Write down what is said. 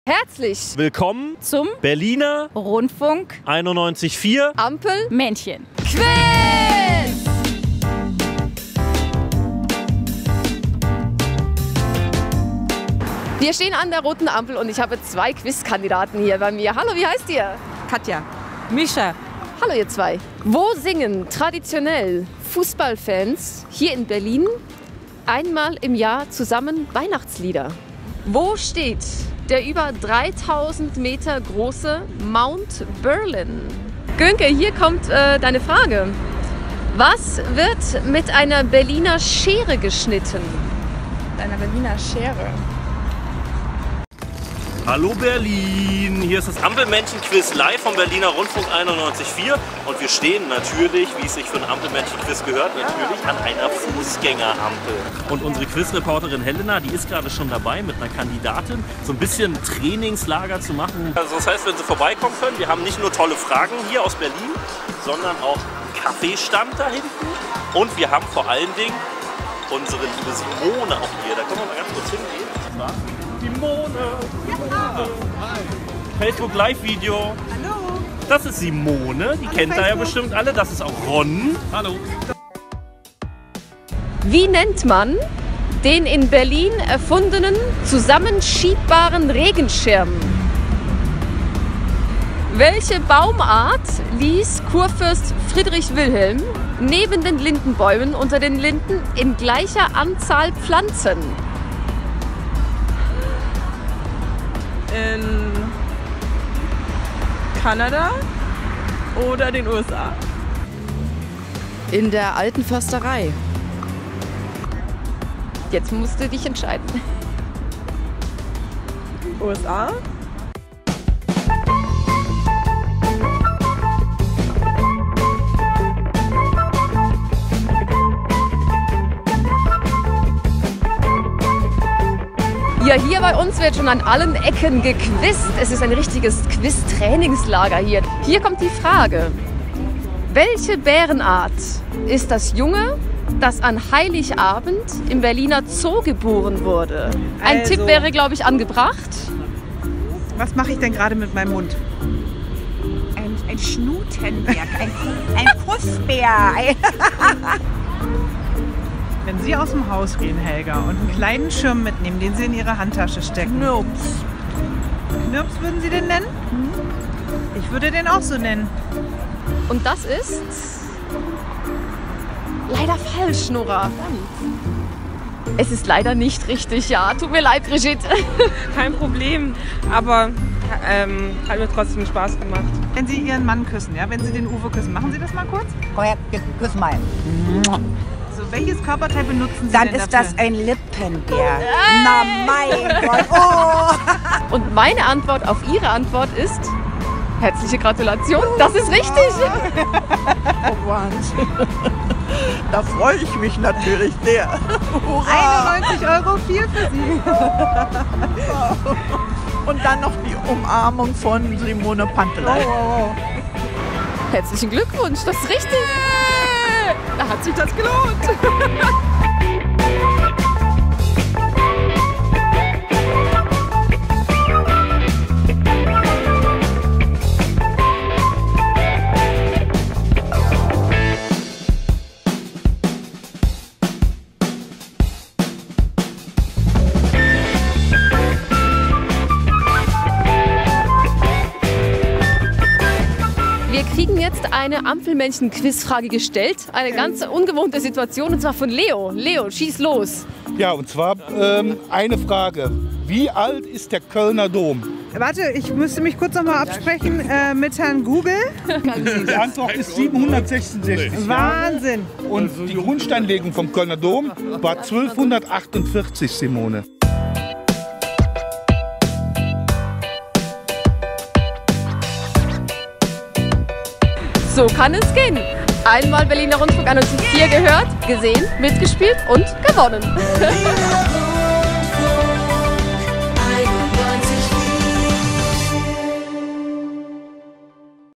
Herzlich willkommen zum Berliner Rundfunk 91,4 Ampelmännchen Quiz! Wir stehen an der roten Ampel und ich habe zwei Quizkandidaten hier bei mir. Hallo, wie heißt ihr? Katja. Mischa. Hallo ihr zwei. Wo singen traditionell Fußballfans hier in Berlin einmal im Jahr zusammen Weihnachtslieder? Wo steht der über 3000 Meter große Mount Berlin? Gönke, hier kommt deine Frage. Was wird mit einer Berliner Schere geschnitten? Mit einer Berliner Schere. Hallo Berlin, hier ist das Ampelmännchen-Quiz live vom Berliner Rundfunk 91,4 und wir stehen natürlich, wie es sich für ein Ampelmännchen-Quiz gehört, natürlich an einer Fußgängerampel. Und unsere Quizreporterin Helena, die ist gerade schon dabei mit einer Kandidatin, so ein bisschen Trainingslager zu machen. Also das heißt, wenn Sie vorbeikommen können, wir haben nicht nur tolle Fragen hier aus Berlin, sondern auch einen Kaffeestand da hinten und wir haben vor allen Dingen unsere liebe Simone auch hier. Da können wir mal ganz kurz hingehen. Und zwar Simone! Ja. Facebook Live-Video. Hallo. Das ist Simone, die kennt da ja bestimmt alle. Das ist auch Ron. Hallo. Wie nennt man den in Berlin erfundenen zusammenschiebbaren Regenschirm? Welche Baumart ließ Kurfürst Friedrich Wilhelm neben den Lindenbäumen unter den Linden in gleicher Anzahl pflanzen? In Kanada oder den USA? In der alten Försterei. Jetzt musst du dich entscheiden. USA? Ja, hier bei uns wird schon an allen Ecken gequizt. Es ist ein richtiges Quiz-Trainingslager hier. Hier kommt die Frage. Welche Bärenart ist das Junge, das an Heiligabend im Berliner Zoo geboren wurde? Ein Also, Tipp wäre, glaube ich, angebracht. Was mache ich denn gerade mit meinem Mund? Ein Schnutenberg, ein Kussbär. Wenn Sie aus dem Haus gehen, Helga, und einen kleinen Schirm mitnehmen, den Sie in Ihre Handtasche stecken. Knirps. Knirps würden Sie den nennen? Ich würde den auch so nennen. Und das ist leider falsch, Nora. Es ist leider nicht richtig, ja. Tut mir leid, Brigitte. Kein Problem, aber hat mir trotzdem Spaß gemacht. Wenn Sie Ihren Mann küssen, ja, wenn Sie den Uwe küssen, machen Sie das mal kurz? Komm her, küss mal. So, welches Körperteil benutzen Sie Dann denn ist dafür? das ein Lippenbär. Na mein Gott. Oh. Und meine Antwort auf Ihre Antwort ist herzliche Gratulation. Das ist richtig. Oh Wahnsinn. Da freue ich mich natürlich sehr. Hurra! 91 Euro, viel für Sie. Und dann noch die Umarmung von Simone Pantelei. Herzlichen Glückwunsch, das ist richtig. Da hat sich das gelohnt. Wir kriegen jetzt eine Ampelmännchen-Quizfrage gestellt. Eine ganz ungewohnte Situation, und zwar von Leo. Leo, schieß los. Ja, und zwar eine Frage. Wie alt ist der Kölner Dom? Warte, ich müsste mich kurz noch mal absprechen mit Herrn Google. Die Antwort ist 766 Wahnsinn. Und die Grundsteinlegung vom Kölner Dom war 1248, Simone. So kann es gehen. Einmal Berliner Rundfunk 91,4 gehört, gesehen, mitgespielt und gewonnen.